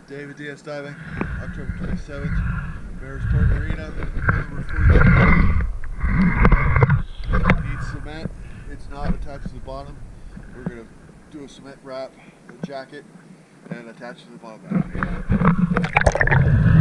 David DS Diving, October 27th, Mayorsport Marina, number 42. Needs cement. It's not attached to the bottom. We're going to do a cement wrap, a jacket, and attach to the bottom.